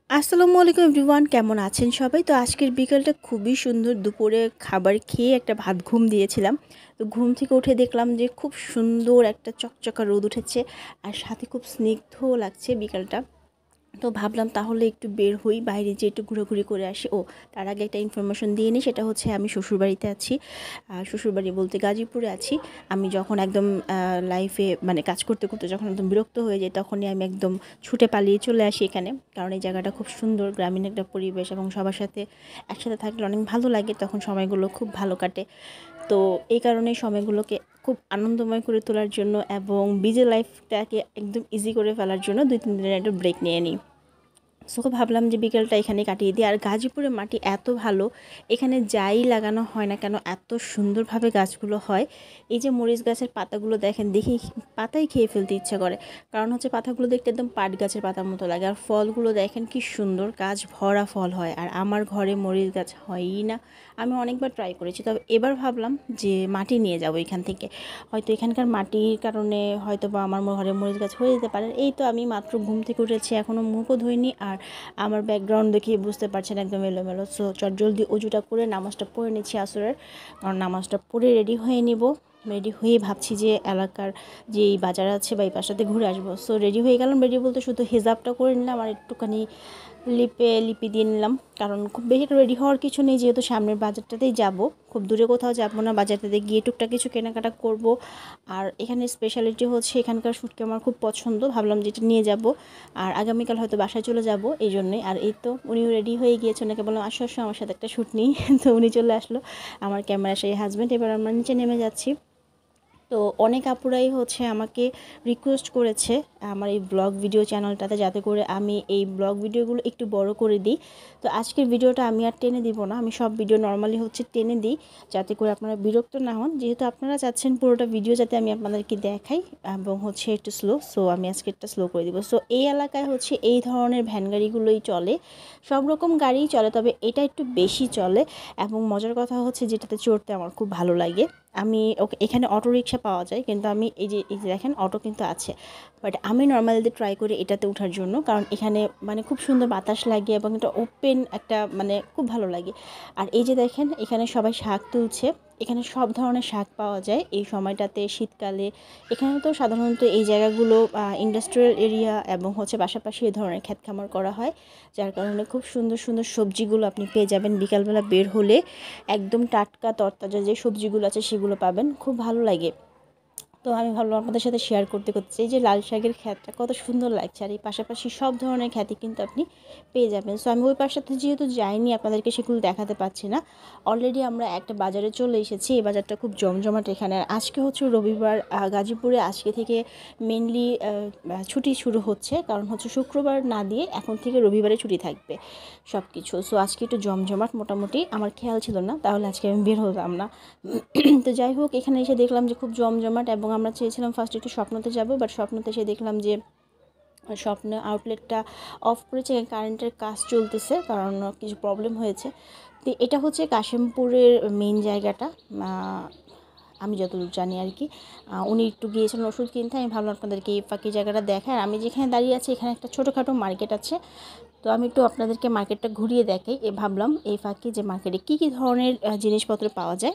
আসসালামু আলাইকুম এভরিওয়ান, কেমন আছেন সবাই? তো আজকের বিকেলটা খুবই সুন্দর। দুপুরে খাবার খেয়ে একটা ভাত ঘুম দিয়েছিলাম। তো ঘুম থেকে উঠে দেখলাম যে খুব সুন্দর একটা চকচকা রোদ উঠেছে আর সাথে খুব স্নিগ্ধও লাগছে বিকালটা। তো ভাবলাম তাহলে একটু বের হই, বাইরে যেয়ে একটু ঘোরাঘুরি করে আসি। তার আগে একটা ইনফরমেশন দিয়ে নিই, সেটা হচ্ছে আমি শ্বশুরবাড়িতে আছি। শ্বশুরবাড়ি বলতে গাজীপুরে আছি। আমি যখন একদম লাইফে মানে কাজ করতে করতে যখন একদম বিরক্ত হয়ে যাই, তখনই আমি একদম ছুটে পালিয়ে চলে আসি এখানে। কারণ এই জায়গাটা খুব সুন্দর, গ্রামীণ একটা পরিবেশ এবং সবার সাথে একসাথে থাকলে অনেক ভালো লাগে, তখন সময়গুলো খুব ভালো কাটে। তো এই কারণে সময়গুলোকে খুব আনন্দময় করে তোলার জন্য এবং বিজি লাইফটাকে একদম ইজি করে ফেলার জন্য 2-3 দিনের একটা ব্রেক নিয়ে নিই। সো ভাবলাম যে বিকেলটা এখানে কাটিয়ে দিই। আর গাজীপুরের মাটি এত ভালো, এখানে যাই লাগানো হয় না কেন এত সুন্দরভাবে গাছগুলো হয়। এই যে মরিচ গাছের পাতাগুলো দেখেন, দেখি পাতাই খেয়ে ফেলতে ইচ্ছা করে। কারণ হচ্ছে পাতাগুলো দেখতে একদম পাট গাছের পাতার মতো লাগে। আর ফলগুলো দেখেন কি সুন্দর, গাছ ভরা ফল হয়। আর আমার ঘরে মরিচ গাছ হয়ই না। আমি অনেকবার ট্রাই করেছি, তবে এবার ভাবলাম যে মাটি নিয়ে যাব এখান থেকে। হয়তো এখানকার মাটির কারণে হয়তো বা আমার ঘরে মরিচ গাছ হয়ে যেতে পারে। এই তো আমি মাত্র ঘুম থেকে উঠেছি, এখনও মুখও ধুইনি। আর আমার ব্যাকগ্রাউন্ড দেখেই বুঝতে পারছেন একদম এলোমেলো। সো জলদি অজুটা করে নামাজটা পড়ে নিচ্ছি আসরের। কারণ নামাজটা পড়ে রেডি হয়ে নিব। রেডি হয়ে ভাবছি যে এলাকার যে এই বাজার আছে বা এই পাশটাতে ঘুরে আসবো। সো রেডি হয়ে গেলাম, রেডি বলতে শুধু হিজাবটা করে নিলাম আর একটুখানি লিপি দিয়ে নিলাম। কারণ খুব বেশি রেডি হওয়ার কিছু নেই, যেহেতু সামনের বাজারটাতেই যাব, খুব দূরে কোথাও যাবো না। বাজারটাতে গিয়ে টুকটাক কিছু কেনাকাটা করব। আর এখানে স্পেশালিটি হচ্ছে এখানকার শুটকি আমার খুব পছন্দ, ভাবলাম যেটা নিয়ে যাব। আর আগামীকাল হয়তো বাসায় চলে যাব এই জন্যই। আর এই তো উনিও রেডি হয়ে গিয়েছে, ওনাকে বললাম আসো আসো আমার সাথে একটা শ্যুট নিই। তো উনি চলে আসলো, আমার ক্যামেরা সেই হাজব্যান্ড। এবার আমরা নিচে নেমে যাচ্ছি। তো অনেক আপুরাই হচ্ছে আমাকে রিকোয়েস্ট করেছে আমার এই ব্লগ ভিডিও চ্যানেলটাতে, যাতে করে আমি এই ব্লগ ভিডিওগুলো একটু বড় করে দিই। তো আজকের ভিডিওটা আমি আর টেনে দিব না, আমি সব ভিডিও নর্মালি হচ্ছে টেনে দিই, যাতে করে আপনারা বিরক্ত না হন। যেহেতু আপনারা চাচ্ছেন পুরোটা ভিডিও যাতে আমি আপনাদেরকে দেখাই এবং হচ্ছে একটু স্লো, সো আমি আজকে একটা স্লো করে দিব। সো এই এলাকায় হচ্ছে এই ধরনের ভ্যান গাড়িগুলোই চলে, সব রকম গাড়িই চলে, তবে এটা একটু বেশি চলে। এবং মজার কথা হচ্ছে যেটাতে চড়তে আমার খুব ভালো লাগে। আমি এখানে অটো রিকশা পাওয়া যায়, কিন্তু আমি এই যে দেখেন অটো কিন্তু আছে, বাট আমি নর্মালি ট্রাই করি এটাতে ওঠার জন্য। কারণ এখানে মানে খুব সুন্দর বাতাস লাগে এবং এটা ওপেন একটা মানে খুব ভালো লাগে। আর এই যে দেখেন এখানে সবাই শাক তুলছে, এখানে সব ধরনের শাক পাওয়া যায় এই সময়টাতে শীতকালে। এখানে তো সাধারণত এই জায়গাগুলো ইন্ডাস্ট্রিয়াল এরিয়া এবং হচ্ছে পাশাপাশি এই ধরনের ক্ষেত খামার করা হয়, যার কারণে খুব সুন্দর সুন্দর সবজিগুলো আপনি পেয়ে যাবেন বিকালবেলা বের হলে। একদম টাটকা তরতাজা যে সবজিগুলো আছে সেগুলো পাবেন, খুব ভালো লাগে। তো আমি ভাবলাম আপনাদের সাথে শেয়ার করতে করতে এই যে লাল শাকের খ্যাতটা কত সুন্দর লাগছে, আর এই পাশাপাশি সব ধরনের খ্যাতি কিন্তু আপনি পেয়ে যাবেন। সো আমি ওই পাশটাতে যেহেতু যাইনি, আপনাদেরকে সেগুলো দেখাতে পারছি না। অলরেডি আমরা একটা বাজারে চলে এসেছি, এই বাজারটা খুব জমজমাট এখানে। আর আজকে হচ্ছে রবিবার, গাজীপুরে আজকে থেকে মেনলি ছুটি শুরু হচ্ছে, কারণ হচ্ছে শুক্রবার না দিয়ে এখন থেকে রবিবারে ছুটি থাকবে সব কিছু। সো আজকে একটু জমজমাট মোটামুটি, আমার খেয়াল ছিল না, তাহলে আজকে আমি বের হতাম না। তো যাই হোক, এখানে এসে দেখলাম যে খুব জমজমাট, এবং আমরা চেয়েছিলাম ফার্স্ট একটু স্বপ্নতে যাব, বাট স্বপ্নতে এসে দেখলাম যে স্বপ্ন আউটলেটটা অফ করেছে, কারেন্টের কাজ চলতেছে, কারণ কিছু প্রবলেম হয়েছে। তো এটা হচ্ছে কাশিমপুরের মেইন জায়গাটা, আমি যতদূর জানি আর কি। উনি একটু গিয়েছিলেন ওষুধ কিনতে, আমি ভাবলাম আপনাদেরকে এই ফাঁকি জায়গাটা দেখায়। আর আমি যেখানে দাঁড়িয়ে আছি এখানে একটা ছোটোখাটো মার্কেট আছে, তো আমি একটু আপনাদেরকে মার্কেটটা ঘুরিয়ে দেখাই। ভাবলাম এই ফাঁকি যে মার্কেটে কী কী ধরনের জিনিসপত্র পাওয়া যায়।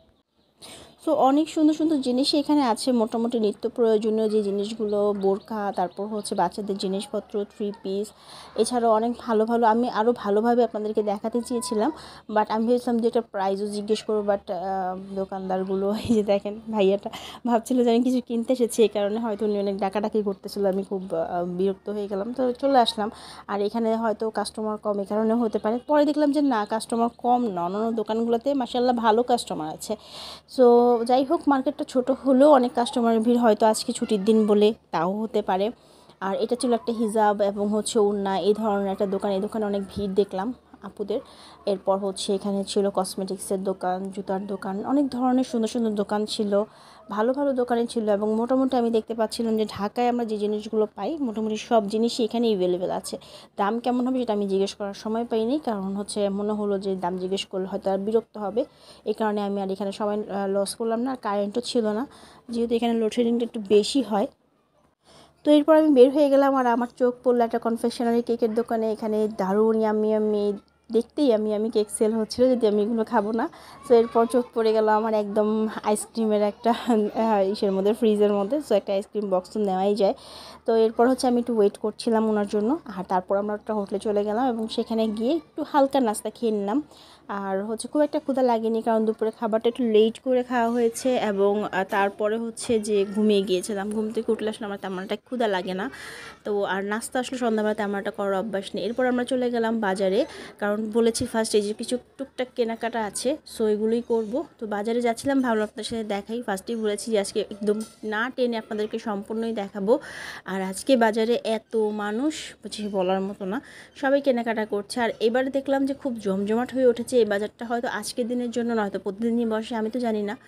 সো অনেক সুন্দর সুন্দর জিনিসই এখানে আছে, মোটামুটি নিত্য প্রয়োজনীয় যে জিনিসগুলো, বোরখা, তারপর হচ্ছে বাচ্চাদের জিনিসপত্র, থ্রি পিস, এছাড়াও অনেক ভালো ভালো, আমি আরও ভালোভাবে আপনাদেরকে দেখাতে চেয়েছিলাম, বাট আমি ভেবেছিলাম যে একটা প্রাইজও জিজ্ঞেস করবো, বাট দোকানদারগুলো এই যে দেখেন ভাইয়াটা ভাবছিল যে আমি কিছু কিনতে এসেছি, এই কারণে হয়তো উনি অনেক ডাকাডাকি করতেছিল, আমি খুব বিরক্ত হয়ে গেলাম, তো চলে আসলাম। আর এখানে হয়তো কাস্টমার কম এই কারণে হতে পারে, পরে দেখলাম যে না, কাস্টমার কম না, অন্যান্য দোকানগুলোতে মাশাআল্লাহ ভালো কাস্টমার আছে। সো যাই হোক, মার্কেটটা ছোট হলেও অনেক কাস্টমারের ভিড়, হয়তো আজকে ছুটির দিন বলে তাও হতে পারে। আর এটা ছিল একটা হিজাব এবং হচ্ছে ওড়না এই ধরনের একটা দোকান, এই দোকানে অনেক ভিড় দেখলাম আপুদের। এরপর হচ্ছে এখানে ছিল কসমেটিক্সের দোকান, জুতার দোকান, অনেক ধরনের সুন্দর সুন্দর দোকান ছিল, ভালো ভালো দোকানে ছিল। এবং মোটামুটি আমি দেখতে পাচ্ছিলাম যে ঢাকায় আমরা যে জিনিসগুলো পাই মোটামুটি সব জিনিসই এখানে অ্যাভেলেবেল আছে। দাম কেমন হবে সেটা আমি জিজ্ঞেস করার সময় পাইনি, কারণ হচ্ছে মনে হলো যে দাম জিজ্ঞেস করলে হয়তো আর বিরক্ত হবে, এই কারণে আমি আর এখানে সময় লস করলাম না। আর কারেন্টও ছিল না, যেহেতু এখানে লোডশেডিংটা একটু বেশি হয়। তো এরপর আমি বের হয়ে গেলাম আর আমার চোখ পড়লো একটা কনফেকশনারি কেকের দোকানে। এখানে দারুণ ইয়াম্মি ইয়াম্মি, দেখতেই আমি কেক সেল হচ্ছিলো, যদি আমি এগুলো খাবো না। সো এরপর চোখ পড়ে গেল আমার একদম আইসক্রিমের একটা ইসের মধ্যে, ফ্রিজের মধ্যে। সো একটা আইসক্রিম বক্স তো নেওয়াই যায়। তো এরপর হচ্ছে আমি একটু ওয়েট করছিলাম ওনার জন্য, আর তারপর আমরা একটা হোটেলে চলে গেলাম এবং সেখানে গিয়ে একটু হালকা নাস্তা খেয়ে নিলাম। আর হচ্ছে খুব একটা ক্ষুধা লাগেনি, কারণ দুপুরে খাবারটা একটু লেট করে খাওয়া হয়েছে এবং তারপরে হচ্ছে যে ঘুমিয়ে গিয়েছিলাম। ঘুম থেকে উঠলে আসলে আমার তেমন একটা ক্ষুধা লাগে না। তো আর নাস্তা আসলে সন্ধ্যাবেলা তেমন একটা করার অভ্যাস নেই। এরপর আমরা চলে গেলাম বাজারে, কারণ বলেছি ফার্স্ট এই যে কিছু টুকটাক কেনাকাটা আছে, সো এগুলোই করবো। তো বাজারে যাচ্ছিলাম, ভাবলাম আপনাদের সাথে দেখাই। ফার্স্টেই বলেছি যে আজকে একদম না টেনে আপনাদেরকে সম্পূর্ণই দেখাবো। আর আজকে বাজারে এত মানুষ বুঝি বলার মতো না, সবাই কেনাকাটা করছে। আর এবারে দেখলাম যে খুব জমজমাট হয়ে উঠেছে এই বাজারটা। হয়তো আজকের দিনের জন্য নয়তো প্রতিদিনই বসে, আমি তো জানি না।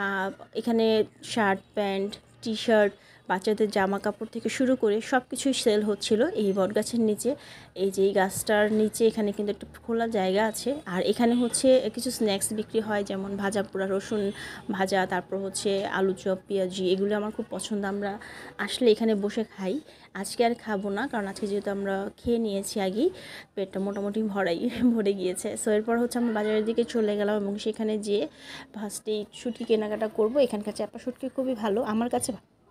এখানে শার্ট প্যান্ট, টি শার্ট, বাচ্চাদের জামা কাপড় থেকে শুরু করে সব কিছুই সেল হচ্ছিল এই বটগাছের নিচে। এই যে এই গাছটার নিচে এখানে কিন্তু একটা খোলা জায়গা আছে। আর এখানে হচ্ছে কিছু স্ন্যাক্স বিক্রি হয়, যেমন ভাজা পোড়া, রসুন ভাজা, তারপর হচ্ছে আলু চপ, পেঁয়াজি, এগুলো আমার খুব পছন্দ। আমরা আসলে এখানে বসে খাই। আজকে আর খাবো না, কারণ আজকে যেহেতু আমরা খেয়ে নিয়েছি আগেই, পেটটা মোটামুটি ভরে গিয়েছে। সো এরপর হচ্ছে আমরা বাজারের দিকে চলে গেলাম এবং সেখানে যেয়ে ফার্স্টেই শুটকি কেনাকাটা করব। এখানকার চাপা শুটকি খুবই ভালো, আমার কাছে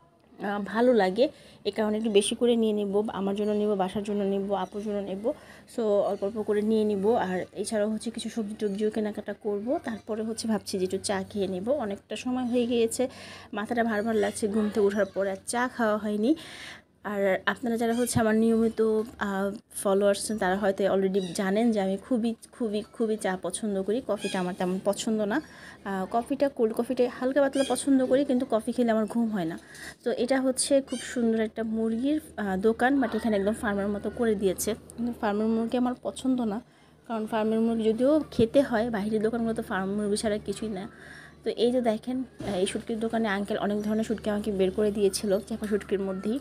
ভালো লাগে, এ কারণে একটু বেশি করে নিয়ে নিব। আমার জন্য নিব, বাসার জন্য নিব, আপুর জন্য নেব। সো অল্প অল্প করে নিয়ে নিব। আর এছাড়াও হচ্ছে কিছু সবজি টবজিও কেনাকাটা করব। তারপরে হচ্ছে ভাবছি যে একটু চা খেয়ে নেব। অনেকটা সময় হয়ে গিয়েছে, মাথাটা ভার ভার লাগছে, ঘুম থেকে ওঠার পর আর চা খাওয়া হয়নি। আর আপনারা যারা হচ্ছে আমার নিয়মিত ফলোয়ার্স, তারা হয়তো অলরেডি জানেন যে আমি খুবই খুবই খুবই চা পছন্দ করি। কফিটা আমার তেমন পছন্দ না। কফিটা, কোল্ড কফিটা হালকা পাতলা পছন্দ করি, কিন্তু কফি খেলে আমার ঘুম হয় না। তো এটা হচ্ছে খুব সুন্দর একটা মুরগির দোকান, বাট এখানে একদম ফার্মের মতো করে দিয়েছে। কিন্তু ফার্মের মুরগি আমার পছন্দ না, কারণ ফার্মের মুরগি যদিও খেতে হয়, বাইরের দোকানগুলো তো ফার্ম মুরগি ছাড়া কিছুই না। তো এই যে দেখেন, এই শুটকির দোকানে আঙ্কেল অনেক ধরনের শুটকি আমাকে বের করে দিয়েছিল, চাপা শুটকির মধ্যেই,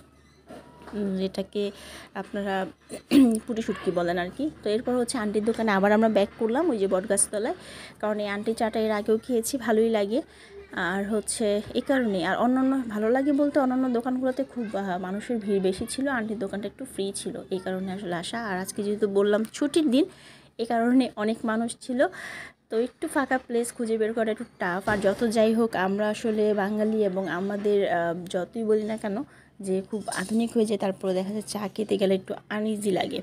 যেটাকে আপনারা পুঁটি শুটকি বলেন আর কি। তো এরপর হচ্ছে আন্টির দোকানে আবার আমরা ব্যাক করলাম, ওই যে বটগাছতলায়, কারণ এই আন্টি চাটা এর আগেও খেয়েছি, ভালোই লাগে। আর হচ্ছে এই কারণে, আর অন্যান্য ভালো লাগে বলতে অন্যান্য দোকানগুলোতে খুব মানুষের ভিড় বেশি ছিল, আন্টির দোকানটা একটু ফ্রি ছিল, এই কারণে আসলে আসা। আর আজকে যেহেতু বললাম ছুটির দিন, এই কারণে অনেক মানুষ ছিল। তো একটু ফাঁকা প্লেস খুঁজে বের করা একটু টাফ। আর যত যাই হোক, আমরা আসলে বাঙালি এবং আমাদের যতই বলি না কেন যে খুব আধুনিক হয়ে যায়, তারপরে দেখা যায় চা খেতে গেলে একটু আনইজি লাগে।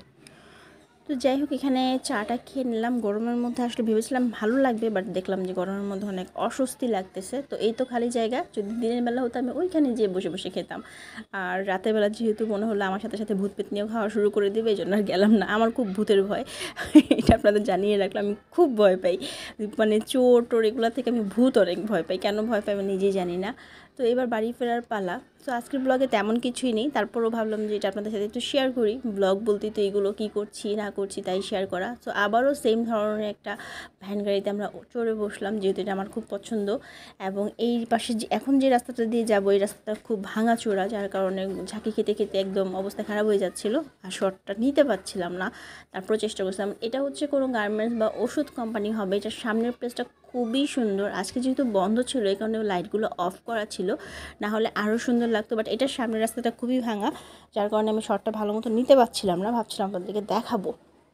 তো যাই হোক, এখানে চাটা খেয়ে নিলাম। গরমের মধ্যে আসলে ভেবেছিলাম ভালো লাগবে, বাট দেখলাম যে গরমের মধ্যে অনেক অস্বস্তি লাগতেছে। তো এই তো খালি জায়গা, যদি দিনের বেলা হতো আমি ওইখানে যেয়ে বসে বসে খেতাম। আর রাতের বেলা যেহেতু মনে হলো আমার সাথে সাথে ভূত পেতনিও খাওয়া শুরু করে দেবে, এই জন্য আর গেলাম না। আমার খুব ভূতের ভয়, এটা আপনাদের জানিয়ে রাখলাম, আমি খুব ভয় পাই। মানে চোর টোর এগুলো থেকে আমি ভূত অনেক ভয় পাই, কেন ভয় পাই আমি নিজেই জানি না। তো এবার বাড়ি ফেরার পালা। তো আজকের ব্লগে তেমন কিছুই নেই, তারপরও ভাবলাম যে এটা আপনাদের সাথে একটু শেয়ার করি। ব্লগ বলতেই তো এগুলো কী করছি না করছি তাই শেয়ার করা। তো আবারও সেম ধরনের একটা ভ্যান গাড়িতে আমরা চড়ে বসলাম, যেহেতু এটা আমার খুব পছন্দ। এবং এই পাশে যে এখন যে রাস্তাটা দিয়ে যাবো, এই রাস্তাটা খুব ভাঙাচোরা, যার কারণে ঝাঁকি খেতে খেতে একদম অবস্থা খারাপ হয়ে যাচ্ছিলো, আর শর্টটা নিতে পারছিলাম না। তারপর চেষ্টা করছিলাম। এটা হচ্ছে কোনো গার্মেন্টস বা ওষুধ কোম্পানি হবে। এটার সামনের প্লেসটা খুবই সুন্দর। আজকে যেহেতু বন্ধ ছিল, এই কারণে লাইটগুলো অফ করা ছিল, না হলে আরও সুন্দর লাগতো। বাট এটার সামনের রাস্তাটা খুবই ভাঙা, যার কারণে আমি শর্টটা ভালো মতো নিতে পারছিলাম না। ভাবছিলাম আপনাদেরকে দেখাবো।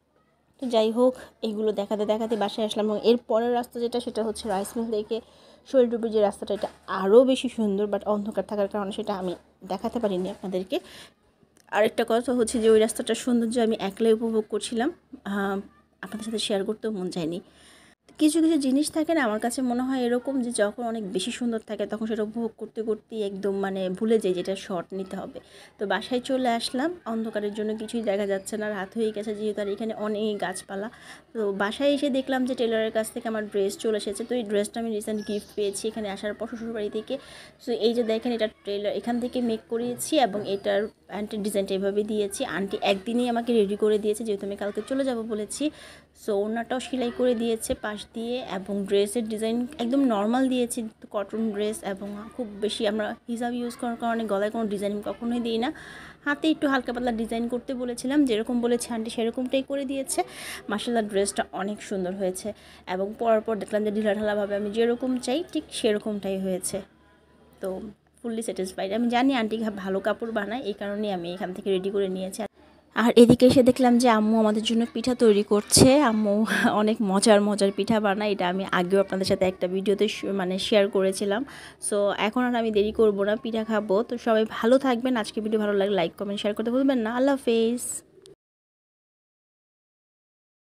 তো যাই হোক, এইগুলো দেখাতে দেখাতে বাসায় আসলাম। এবং এর পরের রাস্তা যেটা, সেটা হচ্ছে রাইস মিল থেকে শৈলডুবির যে রাস্তাটা, এটা আরও বেশি সুন্দর, বাট অন্ধকার থাকার কারণে সেটা আমি দেখাতে পারিনি আপনাদেরকে। আরেকটা কথা হচ্ছে যে ওই রাস্তাটার সৌন্দর্য আমি একলাই উপভোগ করছিলাম, আপনাদের সাথে শেয়ার করতেও মন চায়নি। কিছু কিছু জিনিস থাকে না, আমার কাছে মনে হয় এরকম, যে যখন অনেক বেশি সুন্দর থাকে তখন সেটা উপভোগ করতে করতেই একদম মানে ভুলে যাই যেটা শর্ট নিতে হবে। তো বাসায় চলে আসলাম, অন্ধকারের জন্য কিছুই দেখা যাচ্ছে না, রাত হয়ে গেছে যেহেতু, আর এখানে অনেক গাছপালা। তো বাসায় এসে দেখলাম যে টেলারের কাছ থেকে আমার ড্রেস চলে এসেছে। তো এই ড্রেসটা আমি রিসেন্ট গিফট পেয়েছি এখানে আসার পর শ্বশুরবাড়ি থেকে। সো এই যে দেখেন, এটা টেলার এখান থেকে মেক করিয়েছি এবং এটার প্যান্টের ডিজাইনটা এভাবে দিয়েছি। আন্টি একদিনেই আমাকে রেডি করে দিয়েছে, যেহেতু আমি কালকে চলে যাব বলেছি। সো ওনাটাও সেলাই করে দিয়েছে পাশ দিয়ে, এবং ড্রেসের ডিজাইন একদম নর্মাল দিয়েছি, কটন ড্রেস। এবং খুব বেশি আমরা হিজাব ইউজ করার কারণে গলায় কোনো ডিজাইন কখনোই দিই না, হাতে একটু হালকা পাতলা ডিজাইন করতে বলেছিলাম, যেরকম বলেছে আন্টি সেরকমটাই করে দিয়েছে। মাশাআল্লাহ, ড্রেসটা অনেক সুন্দর হয়েছে। এবং পরার পর দেখলাম যে ঢিলাঢালাভাবে আমি যেরকম চাই ঠিক সেরকমটাই হয়েছে। তো ফুললি স্যাটিসফাইড। আমি জানি আন্টি ভালো কাপড় বানায়, এই কারণেই আমি এখান থেকে রেডি করে নিয়েছি। আর এদিকে এসে দেখলাম যে আম্মু আমাদের জন্য পিঠা তৈরি করছে। আম্মু অনেক মজার মজার পিঠা বানায়, এটা আমি আগেও আপনাদের সাথে একটা ভিডিওতে মানে শেয়ার করেছিলাম। সো এখন আর আমি দেরি করব না, পিঠা খাবো। তো সবাই ভালো থাকবেন। আজকে ভিডিও ভালো লাগলে লাইক কমেন্ট শেয়ার করতে ভুলবেন না। আল্লাহ হাফেজ।